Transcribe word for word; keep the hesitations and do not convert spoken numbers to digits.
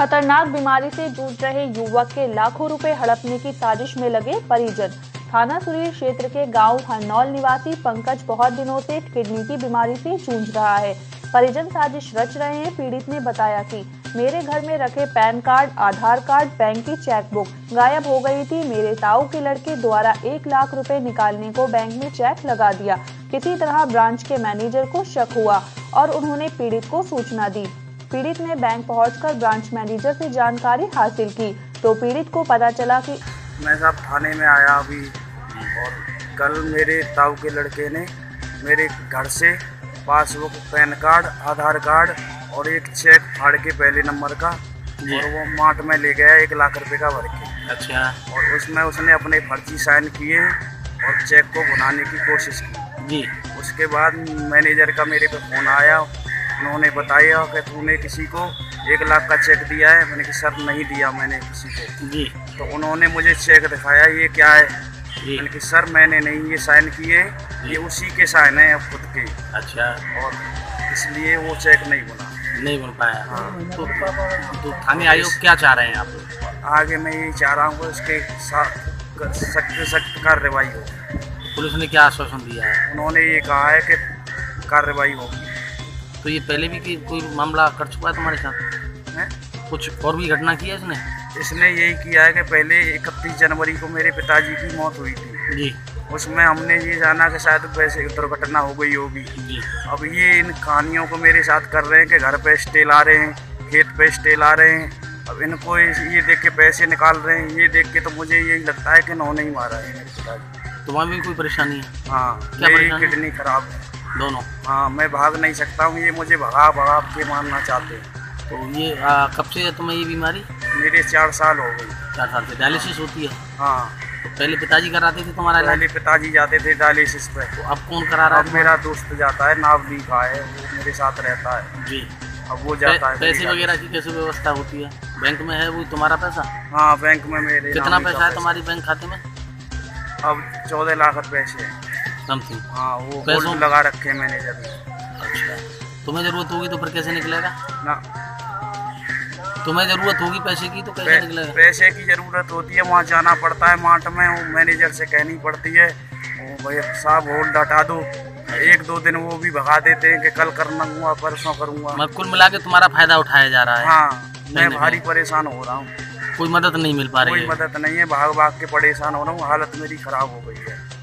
खतरनाक बीमारी से जूझ रहे युवक के लाखों रुपए हड़पने की साजिश में लगे परिजन। थाना सुरीर क्षेत्र के गांव हरनौल निवासी पंकज बहुत दिनों से किडनी की बीमारी से जूझ रहा है। परिजन साजिश रच रहे हैं। पीड़ित ने बताया कि मेरे घर में रखे PAN card, Aadhaar card, bank की चेकबुक गायब हो गई थी। मेरे ताऊ के लड़के द्वारा एक लाख रुपए निकालने को बैंक में चेक लगा दिया। किसी तरह ब्रांच के मैनेजर को शक हुआ और उन्होंने पीड़ित को सूचना दी। पीड़ित ने बैंक पहुंचकर ब्रांच मैनेजर से जानकारी हासिल की तो पीड़ित को पता चला कि मैं साहब थाने में आया अभी, और कल मेरे ताऊ के लड़के ने मेरे घर से passbook, PAN card, Aadhaar card और एक चेक फाड़ के पहले नंबर का, और वो मार्ट में ले गया एक लाख रुपए का भर के। अच्छा। और उसमें उसने अपने फर्जी साइन किए और चेक को भुनाने की कोशिश की जी। उसके बाद मैनेजर का मेरे पे फ़ोन आया। उन्होंने बताया कि तूने किसी को एक लाख का चेक दिया है। मैंने कहा सर नहीं दिया मैंने किसी को जी। तो उन्होंने मुझे चेक दिखाया, ये क्या है? मैंने कहा सर मैंने नहीं ये साइन किए, ये उसी के साइन है खुद के। अच्छा। और इसलिए वो चेक नहीं बना नहीं बन पाया। हाँ। तो, तो थाने आयोग क्या चाह रहे हैं आप? आगे मैं यही चाह रहा हूँ कि उसके साथ सख्त सख्त कार्रवाई हो। पुलिस ने क्या आश्वासन दिया है? उन्होंने ये कहा है कि कार्रवाई होगी। तो ये पहले भी कि कोई मामला कर चुका है तुम्हारे साथ है? कुछ और भी घटना की है इसने? इसने यही किया है कि पहले इकतीस जनवरी को मेरे पिताजी की मौत हुई थी जी। उसमें हमने ये जाना कि शायद वैसे दुर्घटना हो गई होगी जी। अब ये इन कहानियों को मेरे साथ कर रहे हैं कि घर पे स्टे ला रहे हैं, खेत पे स्टे ला रहे हैं। अब इनको ये देख के पैसे निकाल रहे हैं, ये देख के तो मुझे यही लगता है कि इन्होंने ही मारा है मेरे पिताजी। तुम्हारी भी कोई परेशानी है? हाँ, क्या मेरी परेशानी? किडनी खराब है दोनों। हाँ, मैं भाग नहीं सकता हूँ, ये मुझे भगा भगा के मारना चाहते हैं। तो ये आ, कब से है तुम्हें ये बीमारी? मेरे चार साल हो गई। चार साल से डायलिसिस होती है? हाँ। तो पहले पिताजी कराते थे तुम्हारा इलाज? पहले पिताजी जाते थे डायलिसिस पे। तो अब कौन करा रहा है? अब मेरा दोस्त जाता है, नावदीप है, वो मेरे साथ रहता है जी। अब वो जाता है। पैसे वगैरह की कैसे व्यवस्था होती है? बैंक में है वो तुम्हारा पैसा? हाँ, बैंक में मेरे। कितना पैसा है तुम्हारी बैंक खाते में? अब चौदह लाख पैसे हैं समथिंग। हाँ, वो होल्ड लगा रखे हैं मैनेजर ने। अच्छा। तुम्हें ज़रूरत होगी तो फिर कैसे निकलेगा? ना, तुम्हें ज़रूरत होगी पैसे की तो कैसे निकलेगा? पैसे की ज़रूरत होती है, वहाँ जाना पड़ता है मार्ट में, वो मैनेजर से कहनी पड़ती है भाई साहब होल्ड हटा दो। एक दो दिन वो भी भगा देते हैं कि कल करना हुआ परसों करूँगा। मैं कुल मिला के तुम्हारा फायदा उठाया जा रहा है? हाँ, मैं भारी परेशान हो रहा हूँ। कोई मदद नहीं मिल पा रही है? कोई मदद नहीं है, भाग भाग के परेशान हो रहा हूँ, हालत मेरी खराब हो गई है।